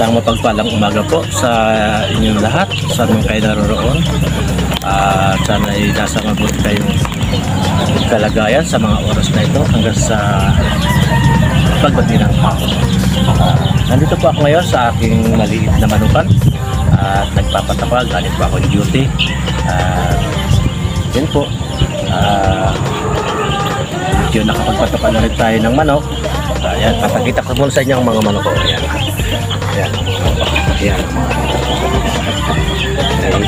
Isang mapagpalang umaga po sa inyong lahat, saan man kayo naroroon. Sana ay nasa mabuti kayong kalagayan sa mga oras na ito hanggang sa pagbati ng hapon. Nandito po ako ngayon sa aking maliit na manukan at nagpapatapa, galing po ako duty. Yun po, medyo nakapagpatapa na rin tayo ng manok. Ayan, papakita ko muna sa inyo ang mga manok ko. Ayan. Ayan. Ayan. Ayan.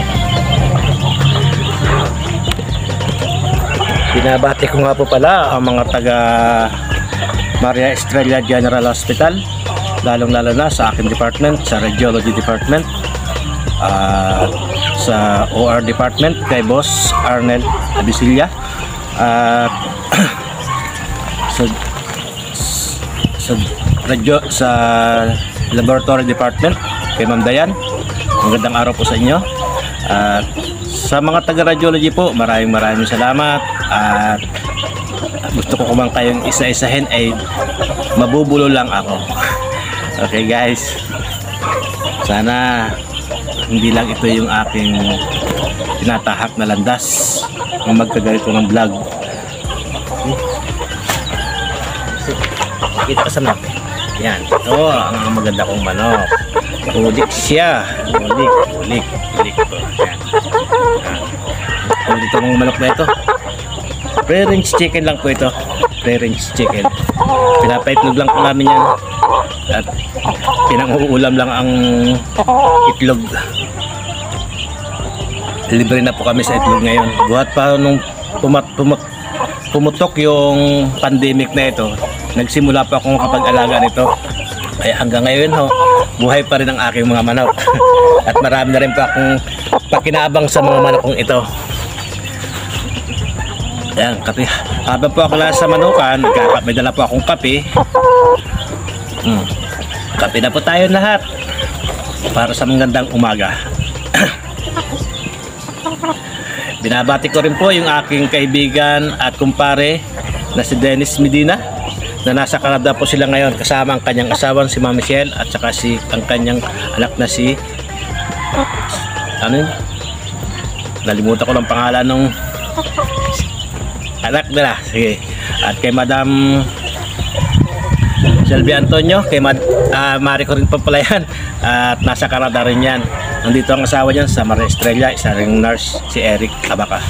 Binabati ko nga po pala ang mga taga Maria Estrella General Hospital, lalong-lalo na sa aking department, sa Radiology Department, sa OR Department kay Boss Arnel Abisilla, at sa Laboratory Department kay Ma'am Dayan. Magandang araw po sa inyo. At sa mga taga-radiology po, maraming salamat. At gusto ko kumang kayong isa-isahin ay mabubulo lang ako. Okay guys, sana hindi lang ito yung aking tinatahak na landas ng magkaganito ng vlog. Kita ka sa map. Yan, ito ang maganda kong manok. Ulik siya. Ulik po. Yan. Ulit itong manok na ito. Pre-range chicken lang po ito. Pre-range chicken. Pinapaitlog lang po namin yan. At pinanguulam lang ang itlog. Libre na po kami sa itlog ngayon. Buhat pa nung pumutok yung pandemic na ito, nagsimula pa akong kapag-alaga nito. Kaya hanggang ngayon buhay pa rin ang aking mga manok. At marami na rin pa akong pakinabang sa mga manok kong ito. Ayan, kape. Habang po ako nasa manukan, may dala po akong kape. Kape na po tayo lahat para sa magandang umaga. Binabati ko rin po yung aking kaibigan at kumpare na si Dennis Medina, na nasa Canada po sila ngayon kasama ang kanyang asawang si Ma'am Michelle at saka ang kanyang anak na si nalimutan ko lang pangalan ng anak nila. Sige. At kay Madam Shelby Antonio, kay Mari ko rin po pala yan, at nasa Canada rin yan. Nandito ang asawa niyan sa Maria Estrella, isa ring nurse, si Eric Abaka.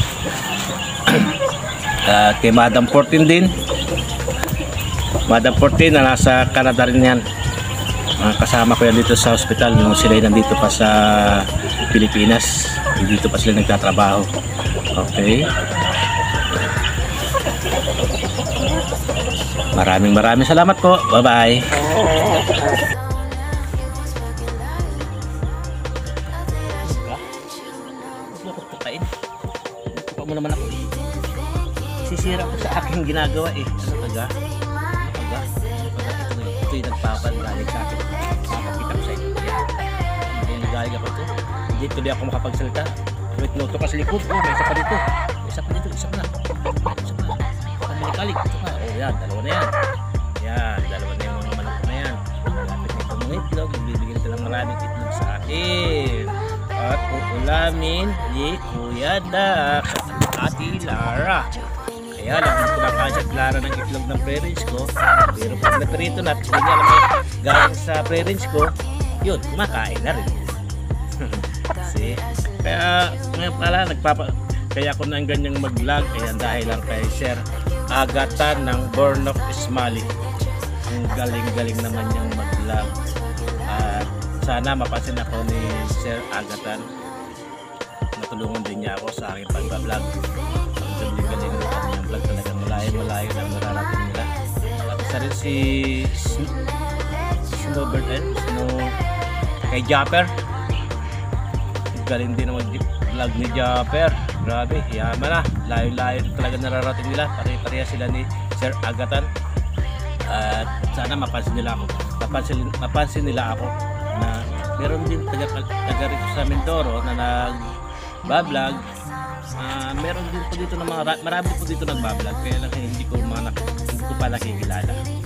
At kay Madam 14 din, Madam 14 na nasa Canada rin yan. Kasama ko yan dito sa hospital nung sila nandito pa sa Pilipinas. Dito pa sila nagtatrabaho. Okay. Maraming salamat po. Bye-bye. Mo naman ako. Sisira ko sa aking ginagawa eh. Ano taga? Ito yung nagpapal galing sa akin. Makakita ko sa inyo. Hindi nagaling ako ito. Hindi tuloy ako makapagsalita. Wait, noto ka sa likod. Oh, may isa pa dito. Isa pa. Pamilikalig. Ito ka. Oh, yan. Dalawa na yan. Yan. Dalawa na yung mga manok na yan. Malapit na itong mga itlog. Bibigyan ito ng maraming itlog sa akin. At uulamin ni Kuya Dax at Ate Lara. Kaya lang kung kumakain si Lara ng itlog ng pre-range ko, pero pag naprito na, hindi niya alam galing sa pre-range ko, yun, kumakain na rin. See? Kaya ngayon pala kaya ako nang ganyang mag-vlog, ayan, dahil lang kay Sir Agatan ng Born of Ismali. Ang galing naman niyang mag-vlog. At sana mapansin ako ni Sir Agatan. Natulungan din niya ako sa aking pag-vlog. Ang galing ng kanyang vlog, talagang malayo na mararating nila. At isa rin si Snowbird kay Japper. Galing din ang vlog ni Japper. Grabe, yaman na. Layo talaga nararating nila. Pare-pareha sila ni Sir Agatan. At sana mapansin nila ako na meron din taga rito sa Mindoro na nag-vlog. Meron din po dito ng marami po dito nag-vlog, kaya lang hindi ko pa nakikilala.